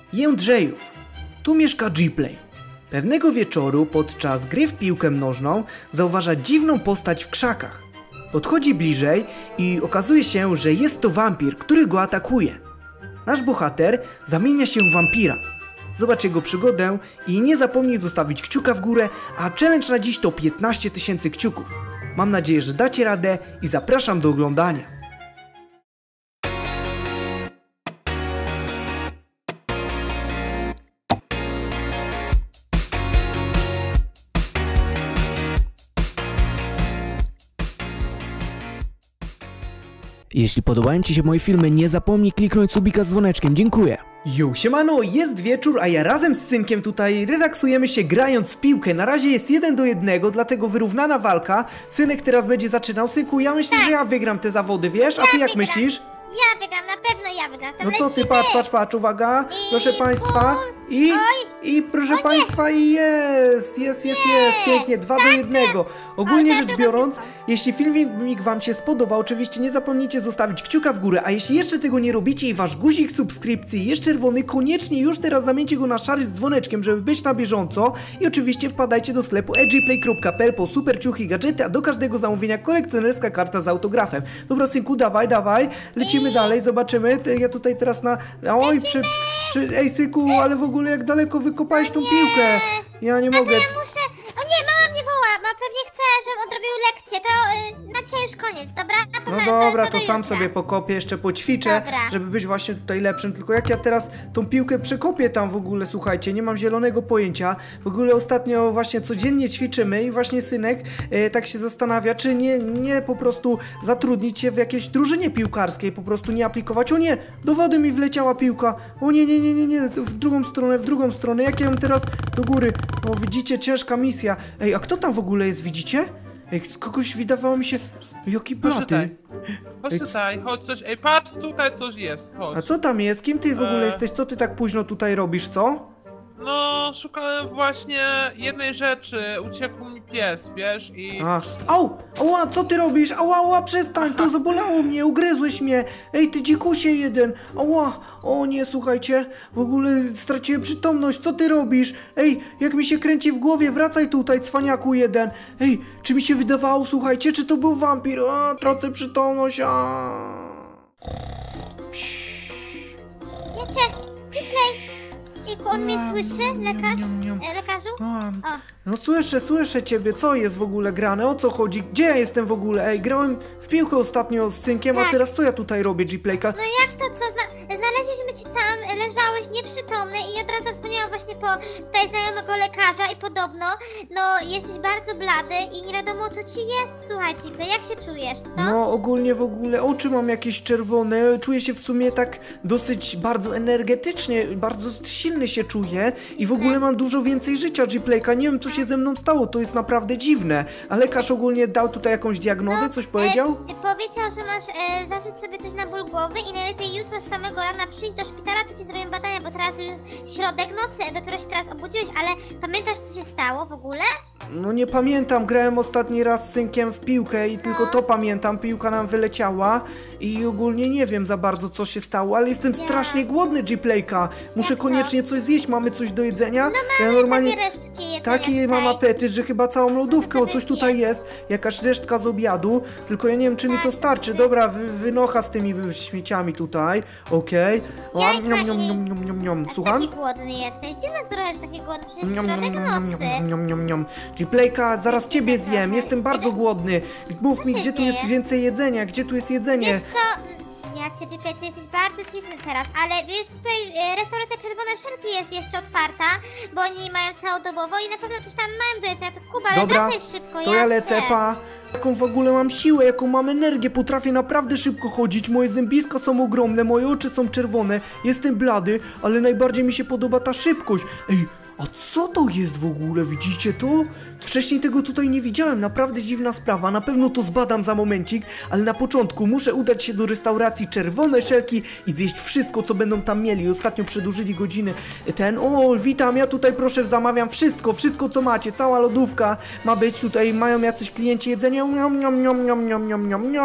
Jędrzejów. Tu mieszka Gplay. Pewnego wieczoru podczas gry w piłkę nożną zauważa dziwną postać w krzakach. Podchodzi bliżej i okazuje się, że jest to wampir, który go atakuje. Nasz bohater zamienia się w wampira. Zobacz jego przygodę i nie zapomnij zostawić kciuka w górę, a challenge na dziś to 15 000 kciuków. Mam nadzieję, że dacie radę i zapraszam do oglądania. Jeśli podobają Ci się moje filmy, nie zapomnij kliknąć subika z dzwoneczkiem. Dziękuję. Yo, siemano, jest wieczór, a ja razem z Synkiem tutaj relaksujemy się grając w piłkę. Na razie jest 1-1, dlatego wyrównana walka. Synek teraz będzie zaczynał. Synku, ja myślę, że ja wygram te zawody, wiesz? A ty jak myślisz? Ja wygram, na pewno ja wygram. No co ty, patrz, uwaga, proszę państwa. I proszę państwa, jest, pięknie, 2-1. Ogólnie rzecz biorąc, jeśli filmik wam się spodobał, oczywiście nie zapomnijcie zostawić kciuka w górę, a jeśli jeszcze tego nie robicie i wasz guzik subskrypcji jest czerwony, koniecznie już teraz zamieńcie go na szary z dzwoneczkiem, żeby być na bieżąco i oczywiście wpadajcie do sklepu edgyplay.pl po super ciuchy i gadżety, a do każdego zamówienia kolekcjonerska karta z autografem. Dobra, Synku, dawaj, lecimy dalej, zobaczymy, ja tutaj teraz oj, ej, Synku, ale w ogóle jak daleko wykopałeś tą piłkę? Ja nie mogę. Ja muszę... O nie, mama mnie woła, ma pewnie chce, żebym odrobił lekcję, to na dzisiaj już koniec, dobra? No dobra, to sam sobie pokopię, jeszcze poćwiczę, żeby być właśnie tutaj lepszym, tylko jak ja teraz tą piłkę przekopię tam w ogóle, słuchajcie, nie mam zielonego pojęcia. W ogóle ostatnio właśnie codziennie ćwiczymy i właśnie Synek tak się zastanawia, czy nie po prostu zatrudnić się w jakiejś drużynie piłkarskiej, po prostu nie aplikować. O nie, do wody mi wleciała piłka. O nie, w drugą stronę, jak ja ją teraz do góry. O, widzicie, ciężka misja. Ej, a kto tam w ogóle jest, widzicie? Ej, kogoś wydawało mi się... Jaki platy? Chodź tutaj, chodź coś... Ej, patrz, tutaj coś jest, chodź. A co tam jest? Kim ty w ogóle jesteś? Co ty tak późno tutaj robisz, co? No, szukałem właśnie jednej rzeczy, uciekł mi pies, wiesz, i... Ała, co ty robisz? Ała, przestań, to zabolało mnie, ugryzłeś mnie. Ej, ty dzikusie jeden. Ała, o nie, słuchajcie, w ogóle straciłem przytomność, co ty robisz? Ej, jak mi się kręci w głowie, wracaj tutaj, cwaniaku jeden. Ej, czy mi się wydawało, słuchajcie, czy to był wampir? Tracę przytomność, Wiecie, Gplay, on mnie słyszy, lekarzu? No słyszę ciebie, co jest w ogóle grane, o co chodzi, gdzie ja jestem w ogóle, ej, grałem w piłkę ostatnio z Synkiem, a teraz co ja tutaj robię, Gplayka? No jak to co, znaleźliśmy cię tam, leżałeś nieprzytomny i od razu zadzwoniłam właśnie po tutaj znajomego lekarza i podobno, no jesteś bardzo blady i nie wiadomo co ci jest, słuchaj Gplay, jak się czujesz, co? No ogólnie w ogóle oczy mam jakieś czerwone, czuję się w sumie tak dosyć bardzo energetycznie, bardzo silny się czuję i w ogóle mam dużo więcej życia, Gplayka, nie wiem co się ze mną stało, to jest naprawdę dziwne. A lekarz ogólnie dał tutaj jakąś diagnozę, coś powiedział? Powiedział, że masz zażyć sobie coś na ból głowy i najlepiej jutro z samego rana przyjść do szpitala, tu ci zrobią badania, bo teraz już jest środek nocy, dopiero się teraz obudziłeś, ale pamiętasz co się stało w ogóle? No nie pamiętam, grałem ostatni raz z Synkiem w piłkę i tylko to pamiętam, piłka nam wyleciała i ogólnie nie wiem za bardzo co się stało, ale jestem strasznie głodny, Gplayka. Muszę koniecznie coś zjeść, mamy coś do jedzenia? No mamy normalnie resztki jedzenia. Taki mam apetyt, że chyba całą lodówkę, o coś tutaj jest, jakaś resztka z obiadu, tylko ja nie wiem czy mi to starczy. Dobra, wynocha z tymi śmieciami tutaj, okej. Słucham? Taki głodny jesteś, dziwne trochę, że taki głodny, przecież środek nocy. Gplayka, zaraz ciebie zjem, jestem bardzo głodny. Mów mi, gdzie tu jest więcej jedzenia, gdzie tu jest jedzenie? Wiesz co, ja cię Gplay, ty jesteś bardzo dziwny teraz, ale wiesz, tutaj restauracja Czerwone Szelki jest jeszcze otwarta, bo oni mają całodobowo i na pewno coś tam mają do jedzenia, to Kuba, ale wracaj szybko, to ja lecę, pa. Jaką w ogóle mam siłę, jaką mam energię, potrafię naprawdę szybko chodzić, moje zębiska są ogromne, moje oczy są czerwone, jestem blady, ale najbardziej mi się podoba ta szybkość. Ej, a co to jest w ogóle, widzicie to? Wcześniej tego tutaj nie widziałem, naprawdę dziwna sprawa, na pewno to zbadam za momencik, ale na początku muszę udać się do restauracji Czerwone Szelki i zjeść wszystko, co będą tam mieli. Ostatnio przedłużyli godziny witam, ja tutaj proszę zamawiam wszystko co macie, cała lodówka ma być tutaj, mają jacyś klienci jedzenia,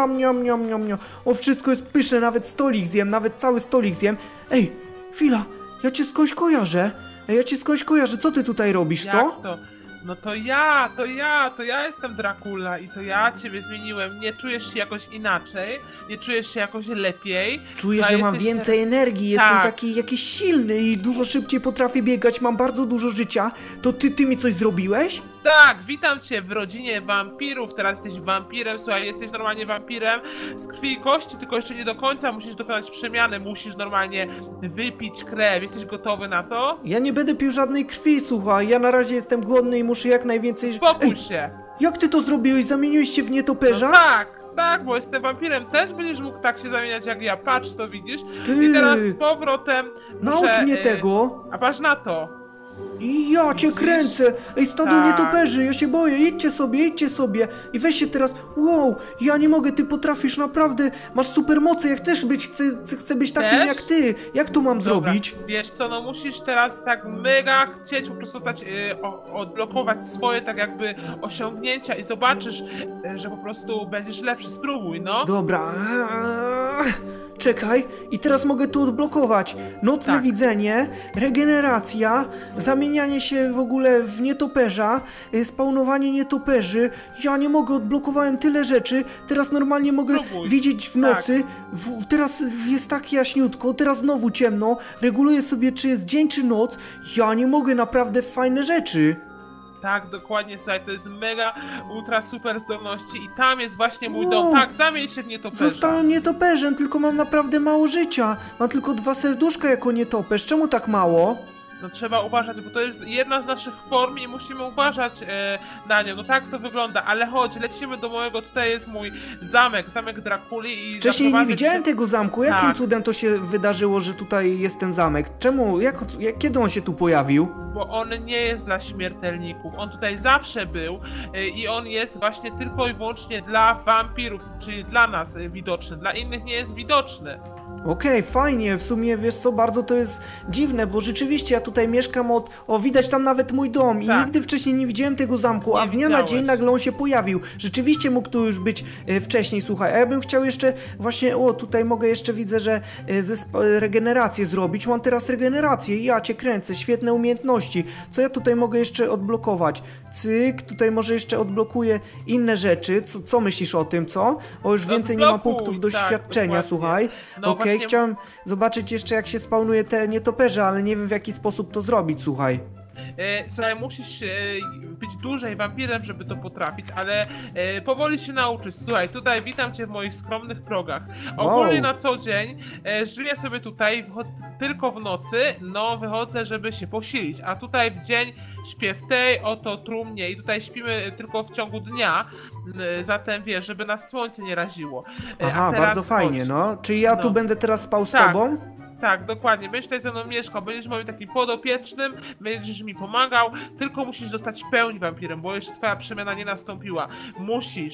o wszystko jest pyszne, nawet stolik zjem, nawet cały stolik zjem. Ej, chwila, Ja cię skądś kojarzę. Ja cię skądś kojarzę. Co ty tutaj robisz, co? Jak to? No to ja jestem Dracula i to ja ciebie zmieniłem. Nie czujesz się jakoś inaczej, nie czujesz się jakoś lepiej. Czuję, Słuchaj, że mam jesteś więcej energii, jestem Tak. taki jakiś silny i dużo szybciej potrafię biegać, mam bardzo dużo życia. To ty mi coś zrobiłeś? Tak, witam cię w rodzinie wampirów, teraz jesteś wampirem, słuchaj, jesteś normalnie wampirem z krwi i kości, tylko jeszcze nie do końca musisz dokonać przemiany, musisz normalnie wypić krew, jesteś gotowy na to? Ja nie będę pił żadnej krwi, słuchaj, ja na razie jestem głodny i muszę jak najwięcej... Spokój się! Jak ty to zrobiłeś? Zamieniłeś się w nietoperza? No tak, bo jestem wampirem, też będziesz mógł tak się zamieniać jak ja, patrz to widzisz? Ty. I teraz z powrotem Naucz muszę, mnie tego. A patrz na to! Ja cię Widzisz? kręcę! Ej, stado Tak. nietoperzy, ja się boję, idźcie sobie! I weź się teraz, wow, ja nie mogę, ty potrafisz naprawdę, masz super moce, jak też być, chcę być takim Też? jak ty! Jak to mam Dobra, zrobić? Wiesz co, no musisz teraz tak mega chcieć po prostu dać, odblokować swoje tak jakby osiągnięcia i zobaczysz, że po prostu będziesz lepszy, spróbuj, no! Dobra, czekaj, i teraz mogę tu odblokować. Nocne Tak. widzenie, regeneracja, zamienianie się w ogóle w nietoperza, spawnowanie nietoperzy. Ja nie mogę, odblokowałem tyle rzeczy, teraz normalnie mogę Spróbuj. widzieć w Tak. nocy. Teraz jest tak jaśniutko, teraz znowu ciemno. Reguluję sobie, czy jest dzień, czy noc. Ja nie mogę, naprawdę fajne rzeczy. Tak, dokładnie, słuchaj, to jest mega, ultra super zdolności i tam jest właśnie mój Wow. dom. Tak, zamień się w nietoperza. Zostałem nietoperzem, tylko mam naprawdę mało życia. Mam tylko 2 serduszka jako nietoperz. Czemu tak mało? No trzeba uważać, bo to jest jedna z naszych form i musimy uważać na nią. No tak to wygląda, ale chodź, lecimy do mojego, tutaj jest mój zamek Drakuli i Wcześniej nie zaprowadzę widziałem cię- tego zamku. Jakim Tak. cudem to się wydarzyło, że tutaj jest ten zamek? Czemu? Kiedy on się tu pojawił? Bo on nie jest dla śmiertelników, on tutaj zawsze był i on jest właśnie tylko i wyłącznie dla wampirów, czyli dla nas widoczny, dla innych nie jest widoczny. Okej, fajnie, w sumie wiesz co, bardzo to jest dziwne, bo rzeczywiście ja tutaj mieszkam O, widać tam nawet mój dom i Tak. nigdy wcześniej nie widziałem tego zamku, a Nie z dnia na widziałeś. dzień nagle on się pojawił. Rzeczywiście mógł tu już być wcześniej, słuchaj, a ja bym chciał jeszcze właśnie, tutaj mogę jeszcze, widzę, że regenerację zrobić. Mam teraz regenerację i ja cię kręcę, świetne umiejętności. Co ja tutaj mogę jeszcze odblokować? Cyk, tutaj może jeszcze odblokuję inne rzeczy. Co myślisz o tym, co? O, już więcej nie mam Odblokuj, punktów tak, doświadczenia, dokładnie. słuchaj. No Okej, właśnie- chciałem zobaczyć jeszcze, jak się spawnuje te nietoperze, ale nie wiem, w jaki sposób to zrobić, słuchaj. Słuchaj, musisz być dłużej wampirem, żeby to potrafić, ale powoli się nauczysz. Słuchaj, tutaj witam cię w moich skromnych progach. Ogólnie Wow. na co dzień żyję sobie tutaj, tylko w nocy, no wychodzę, żeby się posilić, a tutaj w dzień śpię w tej oto trumnie i tutaj śpimy tylko w ciągu dnia, zatem wiesz, żeby nas słońce nie raziło. Aha, A teraz bardzo fajnie, chodź. no. Czyli ja tu No. będę teraz spał z Tak. tobą? Tak, dokładnie. Będziesz tutaj ze mną mieszkał, będziesz moim takim podopiecznym, będziesz mi pomagał, tylko musisz zostać w pełni wampirem, bo jeszcze twoja przemiana nie nastąpiła. Musisz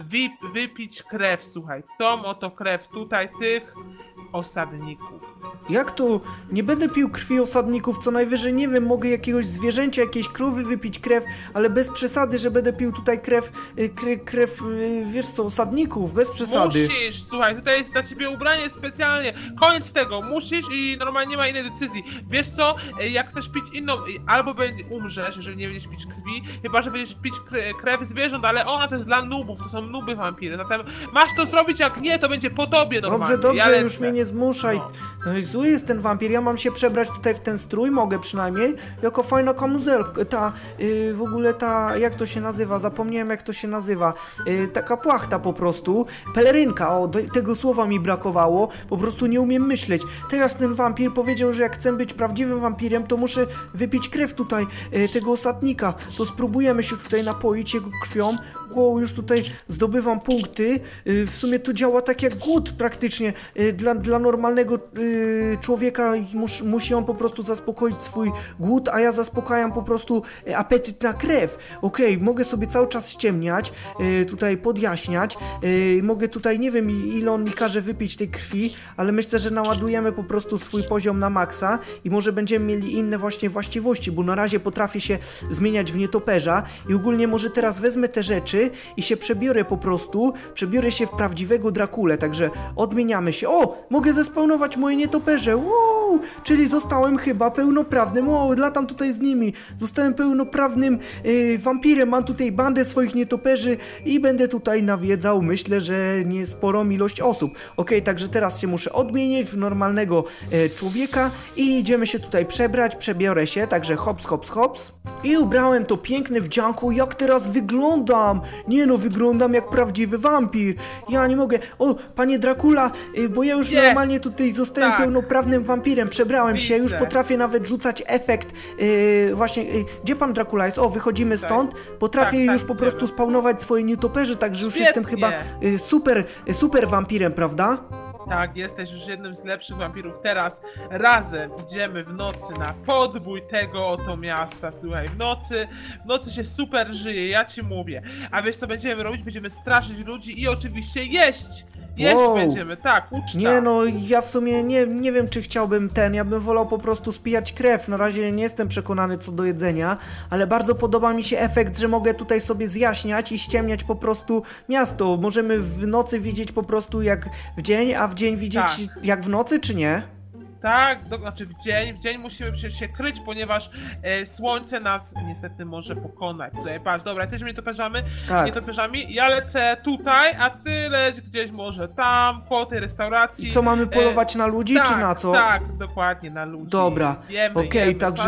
wypić krew, słuchaj, tą oto krew tutaj tych osadników. Jak to? Nie będę pił krwi osadników, co najwyżej, nie wiem, mogę jakiegoś zwierzęcia, jakiejś krowy wypić krew, ale bez przesady, że będę pił tutaj krew, wiesz co, osadników, bez przesady. Musisz, słuchaj, tutaj jest dla ciebie ubranie specjalnie, koniec tego, musisz i normalnie nie ma innej decyzji. Wiesz co, jak chcesz pić inną, albo umrzesz, jeżeli nie będziesz pić krwi, chyba że będziesz pić krew zwierząt, ale ona to jest dla nubów, to są nuby wampiry, zatem masz to zrobić, jak nie, to będzie po tobie normalnie. Dobrze, ja lecę. już mnie nie zmuszaj. No. No i zły jest ten wampir, ja mam się przebrać tutaj w ten strój, mogę przynajmniej, jako fajna kamuzelka, w ogóle jak to się nazywa, zapomniałem jak to się nazywa, taka płachta po prostu, pelerynka, tego słowa mi brakowało, po prostu nie umiem myśleć. Teraz ten wampir powiedział, że jak chcę być prawdziwym wampirem, to muszę wypić krew tutaj, tego osadnika, to spróbujemy się tutaj napoić jego krwią. Wow, już tutaj zdobywam punkty. W sumie to działa tak jak głód praktycznie. Dla normalnego człowieka musi on po prostu zaspokoić swój głód, a ja zaspokajam po prostu apetyt na krew. Okej, mogę sobie cały czas ściemniać, tutaj podjaśniać. Mogę tutaj, nie wiem ile on mi każe wypić tej krwi, ale myślę, że naładujemy po prostu swój poziom na maksa i może będziemy mieli inne właśnie właściwości, bo na razie potrafię się zmieniać w nietoperza i ogólnie może teraz wezmę te rzeczy i się przebiorę przebiorę się w prawdziwego Drakulę, także odmieniamy się. O, mogę zespawnować moje nietoperze, wow, czyli zostałem chyba pełnoprawnym, wow, latam tutaj z nimi, zostałem pełnoprawnym wampirem, mam tutaj bandę swoich nietoperzy i będę tutaj nawiedzał, myślę, że nie sporą ilość osób. Okej, także teraz się muszę odmienić w normalnego człowieka i idziemy się tutaj przebrać, przebiorę się, także hops, hops, hops. I ubrałem to piękne wdzianko, jak teraz wyglądam? Nie no, wyglądam jak prawdziwy wampir. Ja nie mogę. O, panie Dracula, bo ja już normalnie tutaj zostałem pełnoprawnym wampirem. Przebrałem się, już potrafię nawet rzucać efekt. Właśnie, gdzie pan Dracula jest? O, wychodzimy stąd. Potrafię już po prostu spawnować swoje nietoperze, także już jestem chyba super wampirem, prawda? Tak, jesteś już jednym z lepszych wampirów. Teraz razem idziemy w nocy na podbój tego oto miasta. Słuchaj, w nocy się super żyje, ja ci mówię. A wiesz co będziemy robić? Będziemy straszyć ludzi i oczywiście jeść! Jeść będziemy, tak, uczta. Nie no, ja w sumie nie wiem, czy chciałbym ja bym wolał po prostu spijać krew. Na razie nie jestem przekonany co do jedzenia, ale bardzo podoba mi się efekt, że mogę tutaj sobie zjaśniać i ściemniać po prostu miasto. Możemy w nocy widzieć po prostu jak w dzień, a w dzień widzieć jak w nocy, czy nie? Tak, znaczy w dzień musimy przecież się kryć, ponieważ słońce nas niestety może pokonać. Słuchaj, patrz, dobra, też nietoperzami, ja lecę tutaj, a ty leć gdzieś może tam, po tej restauracji. I co, mamy polować na ludzi, czy na co? Tak, dokładnie, na ludzi. Dobra, okej, także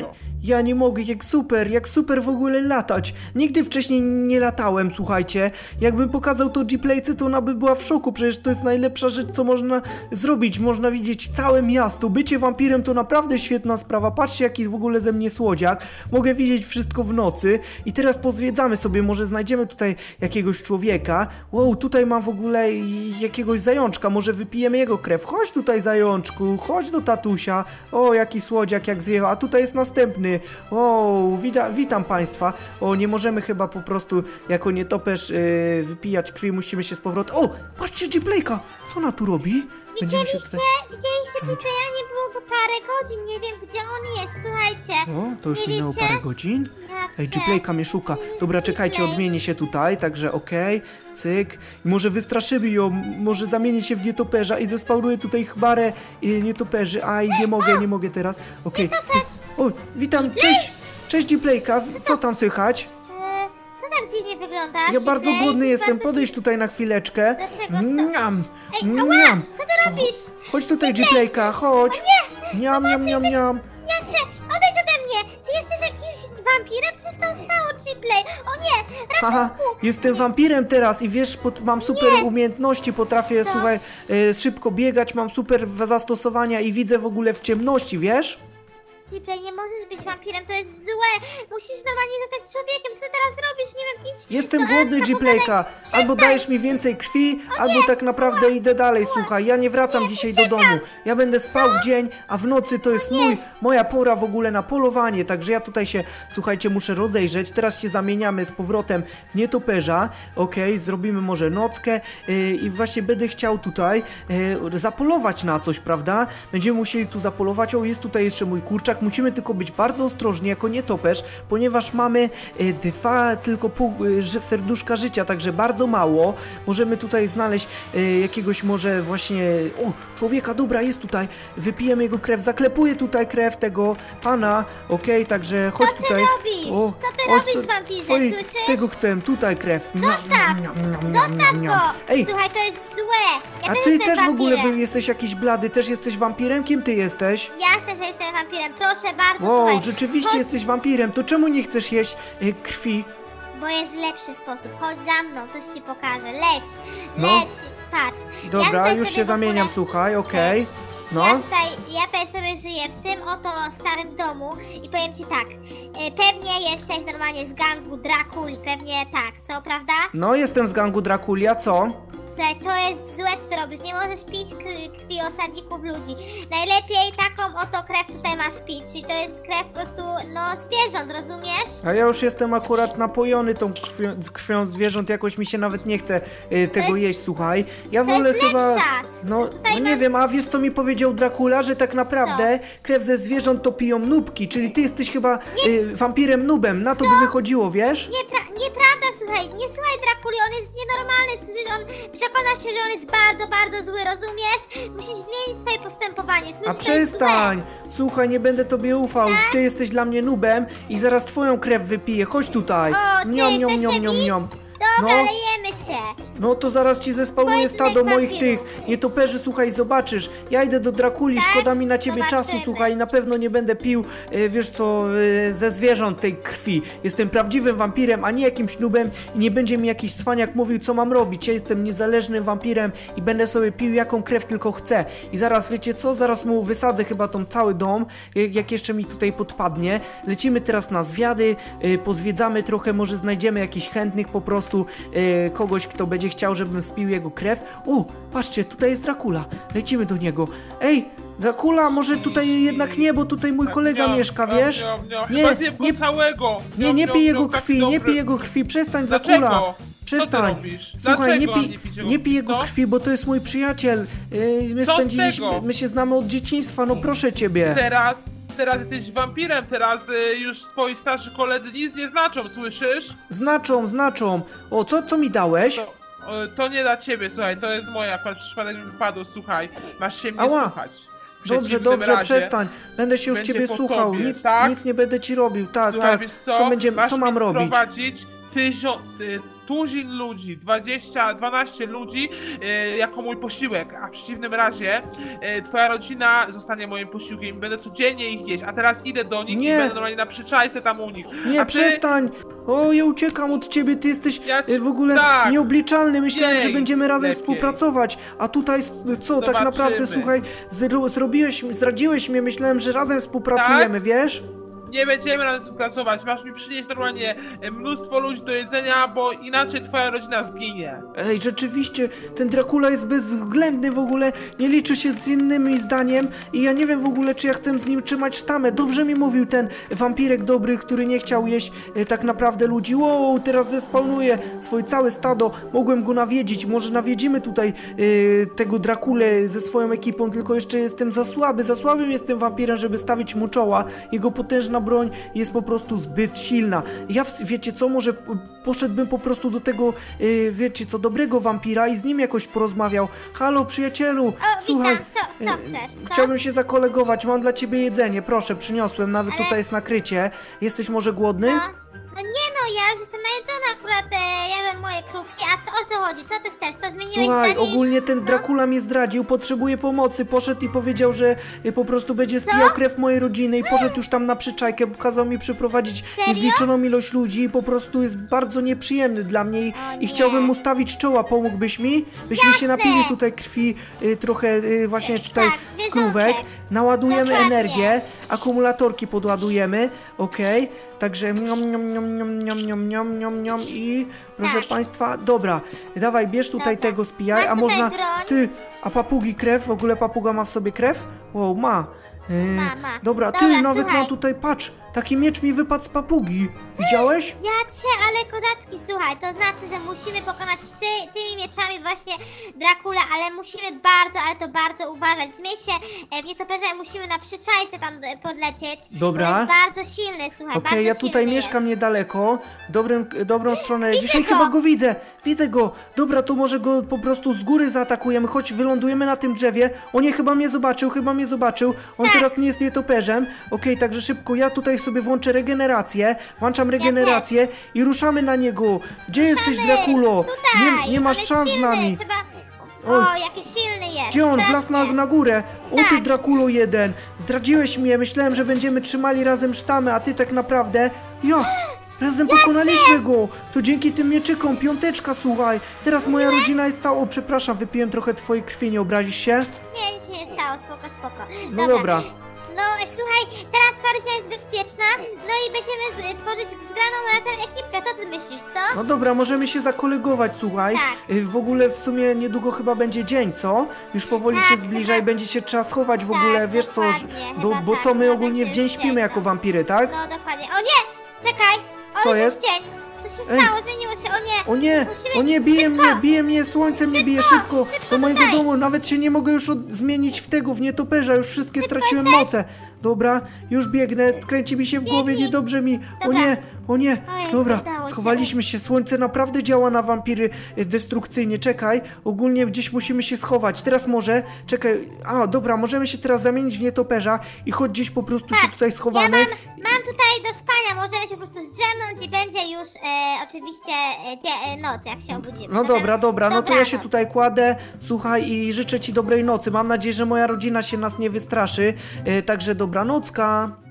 ja nie mogę, jak super w ogóle latać. Nigdy wcześniej nie latałem, słuchajcie. Jakbym pokazał to G-Playce, to ona by była w szoku, przecież to jest najlepsza rzecz, co można zrobić. Można widzieć całe miasto. Bycie wampirem to naprawdę świetna sprawa. Patrzcie, jaki w ogóle ze mnie słodziak. Mogę widzieć wszystko w nocy. I teraz pozwiedzamy sobie, może znajdziemy tutaj jakiegoś człowieka. Wow, tutaj mam w ogóle jakiegoś zajączka, może wypijemy jego krew. Chodź tutaj, zajączku, chodź do tatusia. O, jaki słodziak, jak zjecha. A tutaj jest następny. O, witam państwa. O, nie możemy chyba po prostu jako nietoperz wypijać krwi, musimy się z powrotem. O, patrzcie, G-Playka, co ona tu robi? Widzieliście G-Playa? Nie było go parę godzin, nie wiem gdzie on jest, słuchajcie. O, to już minęło parę godzin? Ej, G-Playka mnie szuka. Dobra, czekajcie, odmienię się tutaj, także okej, cyk. I może wystraszymy ją, może zamienię się w nietoperza i zespawnuję tutaj chmarę nietoperzy. Aj, nie mogę teraz. Okej. O, witam, cześć G-Playka, co tam słychać? Co tak dziwnie wyglądasz? Ja bardzo głodny jestem, podejdź tutaj na chwileczkę. Dlaczego? Niam, Ała, co ty robisz? Chodź tutaj, G-Playka, chodź. Niam. Jancze, odejdź ode mnie! Ty jesteś jakimś wampirem? Co się tam stało, G-Play? O nie, Haha, jestem wampirem teraz i wiesz, mam super umiejętności, potrafię, słuchaj, szybko biegać, mam super zastosowania i widzę w ogóle w ciemności, wiesz? G-Play, nie możesz być wampirem, to jest złe! Musisz normalnie zostać człowiekiem, co ty teraz robisz? Nie wiem, idź! Jestem głodny, G-Playka! Albo dajesz mi więcej krwi, albo tak naprawdę idę dalej, słuchaj, ja nie wracam dzisiaj do domu. Ja będę spał w dzień, a w nocy to jest moja pora w ogóle na polowanie, także ja tutaj się, słuchajcie, muszę rozejrzeć. Teraz się zamieniamy z powrotem w nietoperza, okej, zrobimy może nockę i właśnie będę chciał tutaj zapolować na coś, prawda? Będziemy musieli tu zapolować, o, jest tutaj jeszcze mój kurczak. Musimy tylko być bardzo ostrożni jako nietoperz, ponieważ mamy tylko pół serduszka życia, także bardzo mało. Możemy tutaj znaleźć jakiegoś może właśnie... O, człowieka, dobra, jest tutaj. Wypijemy jego krew, zaklepuję tutaj krew tego pana. Okej, także chodź tutaj. Co ty robisz? Co ty robisz, wampirze, słyszysz? Tego chcę, tutaj krew. Zostaw go! Ej, słuchaj, to jest złe! Ja a ty też w ogóle jesteś jakiś blady, też jesteś wampirem? Kim ty jesteś? Jasne, że jestem wampirem, proszę bardzo, O, słuchaj. rzeczywiście jesteś wampirem, to czemu nie chcesz jeść krwi? Bo jest lepszy sposób, chodź za mną, coś ci pokażę, leć, No. patrz. Dobra, ja już sobie się w zamieniam, ogóle- słuchaj, okej. No. Ja tutaj sobie żyję w tym oto starym domu i powiem ci tak, pewnie jesteś normalnie z gangu Drakuli, pewnie tak, co, prawda? No, jestem z gangu Draculia, co? Słuchaj, to jest złe, co ty robisz, nie możesz pić krwi osadników ludzi. Najlepiej taką oto krew tutaj masz pić, czyli to jest krew po prostu, no, zwierząt, rozumiesz? A ja już jestem akurat napojony tą krwią zwierząt, jakoś mi się nawet nie chce tego jeść, słuchaj. Ja wolę jest chyba... lepsza. No Tutaj nie wiem, a wiesz co mi powiedział Dracula, że tak naprawdę krew ze zwierząt to piją nubki, czyli ty jesteś chyba wampirem nubem, na to by wychodziło, wiesz? Nieprawda, słuchaj, nie słuchaj Drakuli. Drakuli, on jest nienormalny, słyszysz, on przekonasz się, że on jest bardzo, bardzo zły, rozumiesz? Musisz zmienić swoje postępowanie, słyszysz, A to jest przestań! Słuchaj, nie będę tobie ufał. Ty jesteś dla mnie nubem i zaraz twoją krew wypiję. Chodź tutaj. O, ty chcesz się bić? Dobra, No. lejemy się. No to zaraz ci zespawnuję Powiedz stado mi, moich wampirów. tych nietoperzy, słuchaj, zobaczysz. Ja idę do Drakuli, Tak? szkoda mi na ciebie Zobaczymy. czasu, słuchaj, na pewno nie będę pił, wiesz co, ze zwierząt tej krwi. Jestem prawdziwym wampirem, a nie jakimś nubem i nie będzie mi jakiś cwaniak mówił, co mam robić. Ja jestem niezależnym wampirem i będę sobie pił jaką krew tylko chcę. I zaraz, wiecie co, zaraz mu wysadzę chyba tą cały dom, jak jeszcze mi tutaj podpadnie. Lecimy teraz na zwiady, pozwiedzamy trochę, może znajdziemy jakichś chętnych po prostu, kogoś, kto będzie chciał, żebym spił jego krew. O, patrzcie, tutaj jest Dracula. Lecimy do niego. Ej, Dracula, może tutaj jednak nie, bo tutaj mój kolega mieszka, wiesz? Chyba zjem go całego. Nie pij jego taki krwi, nie dobry. pij jego krwi, przestań, Dlaczego? Dracula. Co ty Przestań. robisz? Słuchaj, Dlaczego mam nie pić jego nie pij jego krwi, co? krwi, bo to jest mój przyjaciel. My Co z spędziliśmy, tego? my się znamy od dzieciństwa, no proszę ciebie. Teraz jesteś wampirem, teraz już twoi starsi koledzy nic nie znaczą, słyszysz? Znaczą. O, co mi dałeś? To nie dla ciebie, słuchaj, to jest moja, akurat przypadek mi wypadł, słuchaj, masz się mnie Ała. słuchać. W Dobrze, przeciwnym razie przestań. Będę się już będzie ciebie po słuchał. tobie, Nic, tak? nic nie będę ci robił. Tak, Słuchaj, tak. wiesz co? Masz Co mam mi robić? sprowadzić tuzin ludzi, 12 ludzi jako mój posiłek, a w przeciwnym razie twoja rodzina zostanie moim posiłkiem i będę codziennie ich jeść, a teraz idę do nich Nie. i będę normalnie na przyczajce tam u nich. Nie, a ty, przestań! O, ja uciekam od ciebie, ty jesteś w ogóle tak. nieobliczalny. Myślałem, Jej, że będziemy razem lepiej. współpracować. A tutaj co, tak Zobaczymy. naprawdę, słuchaj, zdradziłeś mnie, myślałem, że razem współpracujemy, Tak? wiesz? Nie będziemy razem współpracować, masz mi przynieść normalnie mnóstwo ludzi do jedzenia, bo inaczej twoja rodzina zginie. Ej, rzeczywiście, ten Dracula jest bezwzględny w ogóle, nie liczy się z innymi zdaniem i ja nie wiem w ogóle, czy ja chcę z nim trzymać sztamę. Dobrze mi mówił ten wampirek dobry, który nie chciał jeść tak naprawdę ludzi. Wow, teraz zespawnuje swoje całe stado, mogłem go nawiedzić, może nawiedzimy tutaj tego Draculę ze swoją ekipą, tylko jeszcze jestem za słabym jestem wampirem, żeby stawić mu czoła. Jego potężna broń jest po prostu zbyt silna. Ja, wiecie co, może poszedłbym po prostu do tego, wiecie co, dobrego wampira i z nim jakoś porozmawiał. Halo, przyjacielu, O, słuchaj, witam, co chcesz, co? chciałbym się zakolegować, mam dla ciebie jedzenie, proszę, przyniosłem, nawet Ale- tutaj jest nakrycie. Jesteś może głodny? No nie no, ja już jestem najedzona akurat, jadłem moje krówki, a o co chodzi? Co ty chcesz? Co zmieniłeś Słuchaj, zdanie? ogólnie ten No. Dracula mnie zdradził, potrzebuje pomocy, poszedł i powiedział, że po prostu będzie spijał krew mojej rodziny i poszedł już tam na przyczajkę, kazał mi przyprowadzić Serio? niezliczoną ilość ludzi i po prostu jest bardzo nieprzyjemny dla mnie i nie. chciałbym mu stawić czoła, pomógłbyś mi? Byśmy się Jasne. napili tutaj krwi, trochę właśnie tutaj Tak, z krówek, zwierzątek. naładujemy Dokładnie. energię, akumulatorki podładujemy, okej. Także niom i proszę Tak. państwa, dobra, dawaj, bierz tutaj Dobra. tego spijaj, Masz a tutaj można, broń? a papugi krew, w ogóle papuga ma w sobie krew? Wow, ma. Ma. Dobra, Dobra, nawet słuchaj. mam tutaj, patrz, taki miecz mi wypadł z papugi, widziałeś? Ja cię, ale kozacki, słuchaj, to znaczy, że musimy pokonać tymi mieczami właśnie Dracula, ale musimy bardzo, ale to bardzo uważać. Zmień się w nietoperza i musimy na przyczajce tam podlecieć. Dobra. On jest bardzo silny, słuchaj, Okej, bardzo ja tutaj silny mieszkam niedaleko, dobrą stronę. Widzę Dzisiaj go. chyba go widzę go. Dobra, to może go po prostu z góry zaatakujemy, choć wylądujemy na tym drzewie. O nie, chyba mnie zobaczył. On Tak. teraz nie jest nietoperzem. Okej, także szybko, ja tutaj sobie włączę regenerację, włączam regenerację i ruszamy na niego. Gdzie jesteś, Draculo? Tutaj, Nie masz on jest szans z silny, nami. Trzeba... Oj. O, jaki silny jest. Gdzie on? strasznie. Wlazł na górę. O ty, Tak. Draculo jeden. Zdradziłeś mnie. Myślałem, że będziemy trzymali razem sztamę, a ty tak naprawdę... Razem pokonaliśmy go. To dzięki tym mieczykom. Piąteczka, słuchaj. Teraz moja rodzina jest O, przepraszam, wypiłem trochę twojej krwi. Nie obrazisz się? Nie, nic się nie stało, spoko. No dobra. No słuchaj, teraz twoja rodzina jest bezpieczna, no i będziemy tworzyć zgraną razem ekipkę, co ty myślisz, co? No dobra, możemy się zakolegować, słuchaj. Tak. W ogóle w sumie niedługo chyba będzie dzień, co? Już powoli Tak, się zbliża i chyba. będzie się trzeba schować w Tak, ogóle, wiesz co? dokładnie, chyba Bo tak, co, my chyba ogólnie w będzie dzień już śpimy dzień, jako no. wampiry, tak? No dokładnie. O nie! Czekaj! O, Co już jest? dzień! Co się Ej. stało? Zmieniło się, o nie! O nie, Musimy- o nie, bije szybko! mnie, słońce mnie bije, szybko do mojego tutaj. domu, nawet się nie mogę już zmienić w nietoperza, już wszystkie straciłem jesteś. moce. Dobra, już biegnę, kręci mi się w głowie, niedobrze mi. O Dobra. nie, o nie. Ojej, Dobra, udało się. schowaliśmy się. Słońce naprawdę działa na wampiry destrukcyjnie. Czekaj, ogólnie gdzieś musimy się schować. Teraz może, czekaj, dobra, możemy się teraz zamienić w nietoperza i chodź gdzieś po prostu się tutaj schowamy. Mam tutaj do spania, możemy się po prostu zdrzemnąć i będzie już oczywiście noc, jak się obudzimy. No dobra, no to ja się Dobranoc. tutaj kładę, słuchaj i życzę ci dobrej nocy. Mam nadzieję, że moja rodzina się nas nie wystraszy. Także dobranocka.